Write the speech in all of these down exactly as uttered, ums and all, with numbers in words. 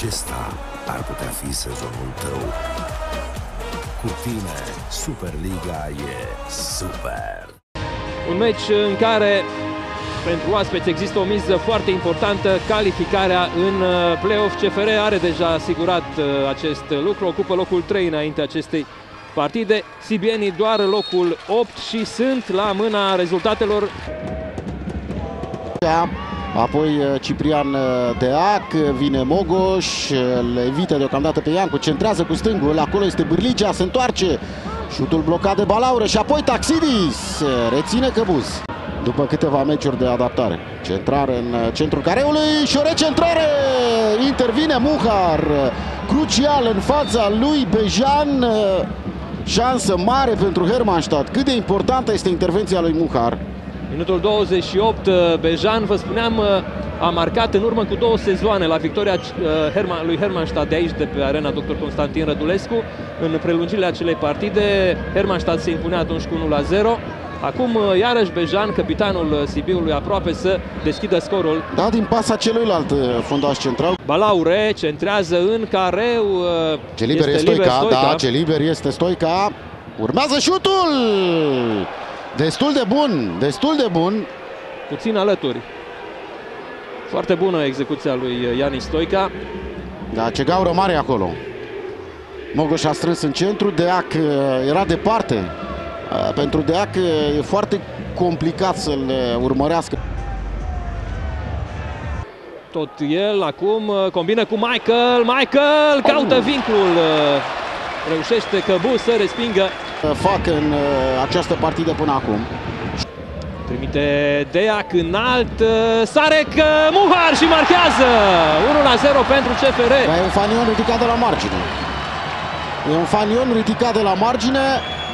Acesta ar putea fi sezonul tău. Cu tine, Superliga e super! Un meci în care pentru oaspeți există o miză foarte importantă, calificarea în play-off. C F R are deja asigurat acest lucru, ocupă locul trei înainte acestei partide. Sibienii doar locul opt și sunt la mâna rezultatelor. Apoi Ciprian Deac, vine Mogoș, îl evită deocamdată pe Iancu, centrează cu stângul, acolo este Bârligea, se întoarce, șutul blocat de Balaură și apoi Taxidis, reține Căbuz. După câteva meciuri de adaptare, centrare în centrul careului și o recentrare, intervine Muhar, crucial în fața lui Bejan, șansă mare pentru Hermannstadt. Cât de importantă este intervenția lui Muhar. Minutul douăzeci și opt, Bejan, vă spuneam, a marcat în urmă cu două sezoane la victoria lui Hermannstadt de aici, de pe arena doctor Constantin Rădulescu. În prelungirile acelei partide, Hermannstadt se impunea atunci cu unu la zero. Acum, iarăși, Bejan, capitanul Sibiului, aproape să deschidă scorul. Da, din pasa celuilalt fundaș central. Balaure centrează în careu. Ce liber este Stoica, Stoica, da, ce liber este Stoica. Urmează șutul! Destul de bun, destul de bun. Puțin alături. Foarte bună execuția lui Ianis Stoica. Da, ce gaură mare acolo. Mogoș a strâns în centru, Deac era departe. Pentru Deac e foarte complicat să-l urmărească. Tot el acum combină cu Michael. Michael caută vincul. Reușește Căbuz să respingă. Fac în această partidă până acum. Trimite Deac înalt. Sarek Muhar și marchează. unu la zero pentru C F R. E un fanion ridicat de la margine. E un fanion ridicat de la margine.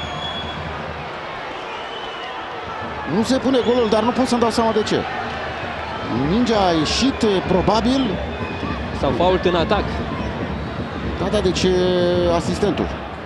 Nu se pune golul, dar nu pot să-mi dau seama de ce. Mingea a ieșit, probabil. Sau fault în atac. Da, da, deci asistentul.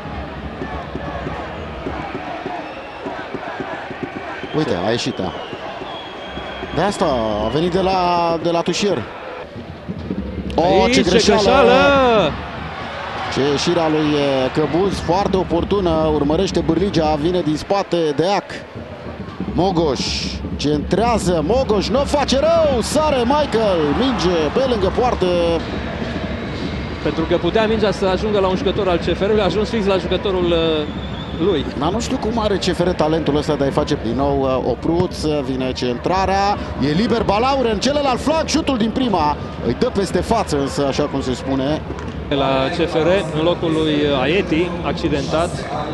Uite, a ieșit, da. De asta a venit de la, de la tușier. Oh, ce greșeală! Ce greșeală! Ce ieșirea lui Căbuz, foarte oportună. Urmărește Bârligea, vine din spate Deac. Mogoș centrează, Mogoș nu face rău, sare Michael, minge pe lângă poartă. Pentru că putea mingea să ajungă la un jucător al C F R-ului, a ajuns fix la jucătorul uh, lui. Dar nu știu cum are C F R talentul ăsta de a-i face din nou uh, Opruț, vine centrarea, e liber Balaure în celălalt flanc, șutul din prima, îi dă peste față însă, așa cum se spune. La C F R, în locul lui Aieti, accidentat.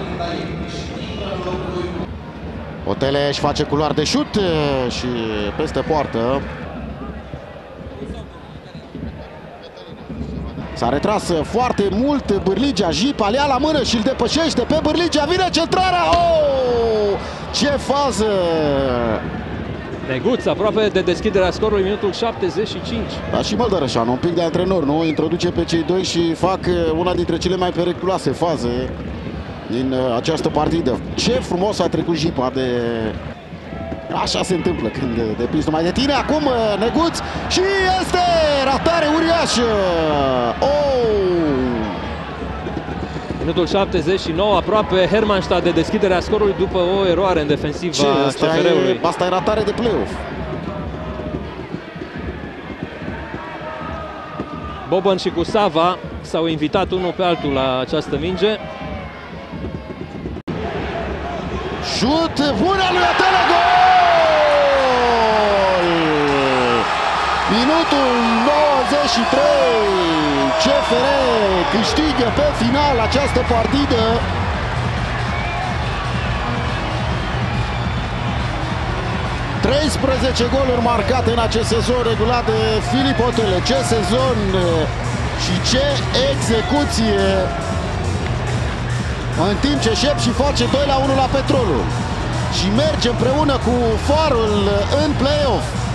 Otele își face culoar de șut și peste poartă. S-a retras foarte mult Bârligea, Jipa le ia la mână și îl depășește pe Bârligea, vine centrarea! Oh! Ce fază! Neguț, aproape de deschiderea scorului, minutul șaptezeci și cinci. Da, și Măldărășanu, un pic de antrenor, nu? Introduce pe cei doi și fac una dintre cele mai periculoase faze din această partidă. Ce frumos a trecut Jipa de... Așa se întâmplă când depinzi numai de tine. Acum Neguț și este ratare uriașă. Oh! Minutul șaptezeci și nouă, aproape Hermannstadt de deschiderea scorului după o eroare în defensiva C F R-ului. Asta e ratare de play-off. Boban și Gusava s-au invitat unul pe altul la această minge. Șut bună lui Otele, gol! Minutul nouăzeci și trei, C F R câștigă pe final această partidă. treisprezece goluri marcate în acest sezon regulat de Filip Otele. Ce sezon și ce execuție! În timp ce Șep și face doi la unu la Petrolul și merge împreună cu Farul în play-off.